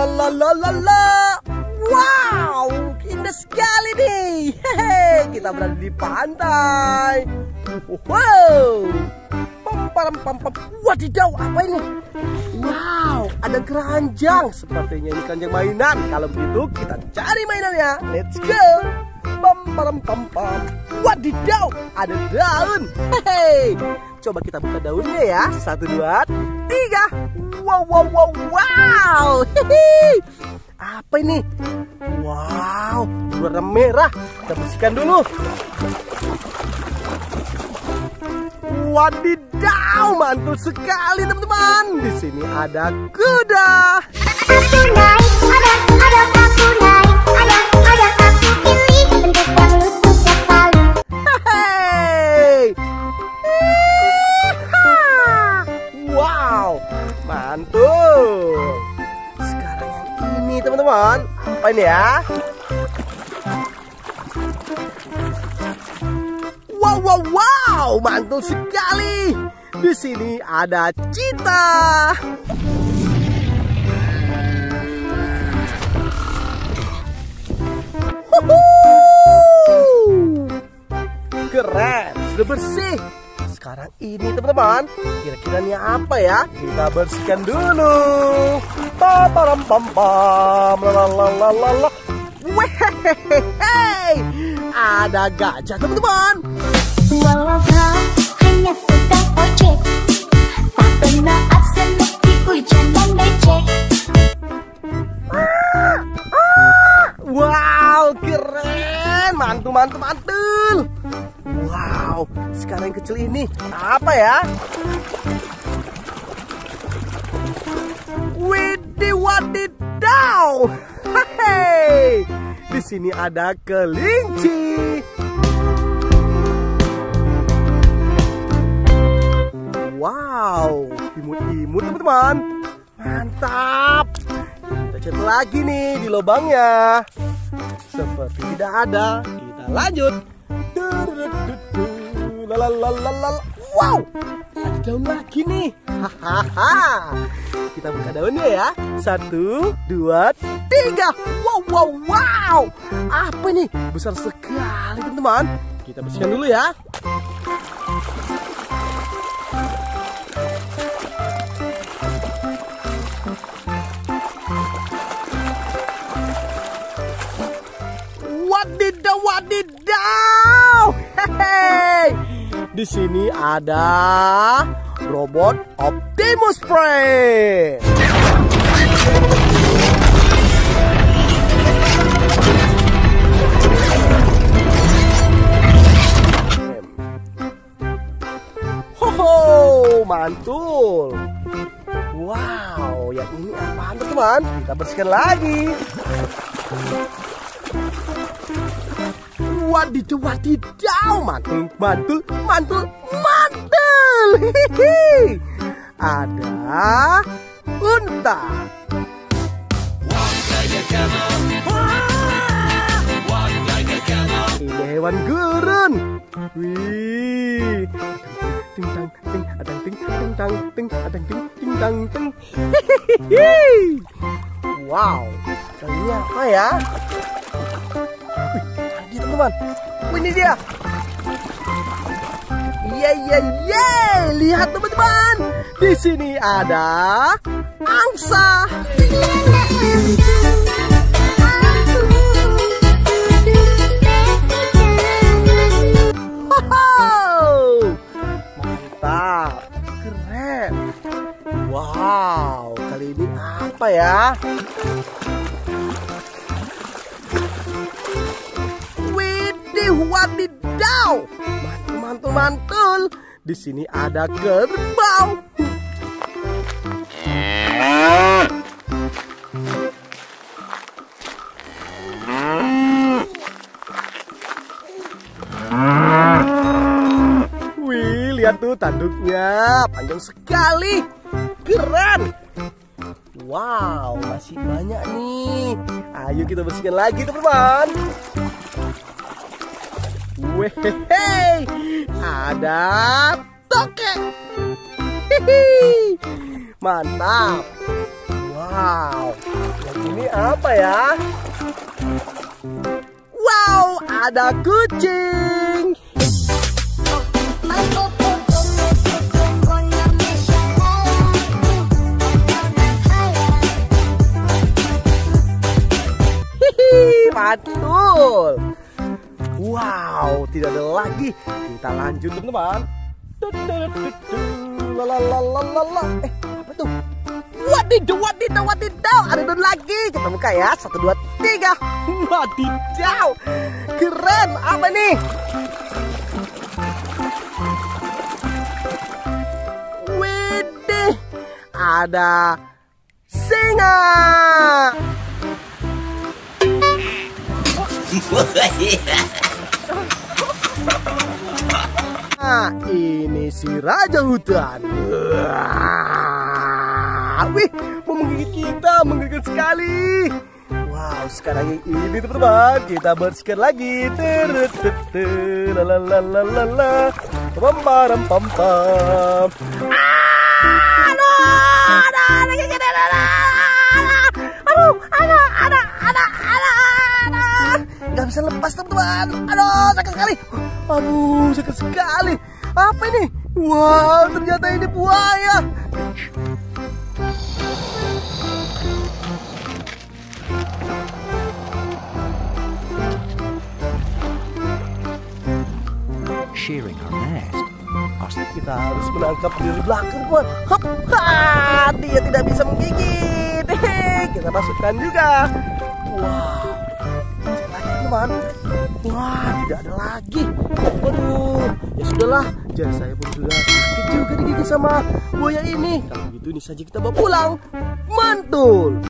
Wow, indah sekali nih. Hehe, kita berada di pantai. Wow. Wadidaw, apa ini? Wow, ada keranjang. Sepertinya ini keranjang mainan. Kalau begitu kita cari mainannya. Let's go. Wadidaw, ada daun. Hehe. Coba kita buka daunnya ya. 1, 2, 3. Wow. Hehe. Apa ini? Wow, warna merah. Kita bersihkan dulu. Wadidaw, mantul sekali teman-teman. Di sini ada kuda. Aku naik, ada aku naik, ada aku pilih bentuk yang lututnya palu. Hey. Wow, mantul. Sekarang yang ini teman-teman. Apa ini ya? Wow, mantul sekali. Di sini ada cheetah. Keren, sudah bersih. Sekarang ini teman-teman, kira-kira ini apa ya? Kita bersihkan dulu. Wehehehe, ada gajah teman-teman. Walau kau hanya tukang ojek, tak pernah absen meski hujan dan becek. Wow, keren, mantul. Wow, sekarang yang kecil ini apa ya? Wadidaw. Hehe, di sini ada kelinci. Wow, imut-imut teman-teman. Mantap. Kita cek lagi nih di lubangnya. Seperti tidak ada. Kita lanjut. Wow, ada daun lagi nih. Hahaha. Kita buka daunnya ya. 1, 2, 3. Wow. Apa ini? Besar sekali teman-teman. Kita bersihkan dulu ya. Wadidaw. Hehe. Di sini ada robot Optimus Prime. Hoho, mantul. Wow, yang ini apaan teman? Kita bersihkan lagi. Wadidaw, mantul. Hihi. Ada unta. Ini hewan gurun. Wih. Hihihi. Wow, ini apa ya? Tadi teman-teman, ini dia. Lihat teman-teman, di sini ada angsa. Mantap, keren. Wow, kali ini apa ya? Wadidaw, mantul. Di sini ada kerbau. Wih, lihat tuh tanduknya, panjang sekali, keren. Wow, masih banyak nih. Ayo kita bersihkan lagi teman-teman. Wehehe, ada tokek. Hihi, mantap. Wow, yang ini apa ya? Wow, ada kucing. Hihi, mantul. Wow, tidak ada lagi. Kita lanjut teman-teman. Lalalala. Apa tuh? Wadidaw. Ada don lagi. Kita buka ya. 1, 2, 3. Wadidaw. Keren. Apa nih? Widih. Ada singa. Nah, ini si raja hutan. Wih, mau menggigit kita, menggigit sekali. Wow, sekarang yang ini teman-teman, kita bersihkan lagi. Lalalala, pam. Gak bisa lepas teman-teman. Aduh, sakit sekali. Apa ini? Wow, ternyata ini buaya. Sharing our nest. Kita harus menangkap dari belakang, teman. Hop, dia tidak bisa menggigit. Kita masukkan juga. Wow, teman. Wah, tidak ada lagi. Waduh, ya sudahlah. Jangan, saya pun sudah sakit juga digigit sama buaya ini. Kalau gitu ini saja kita bawa pulang. Mantul.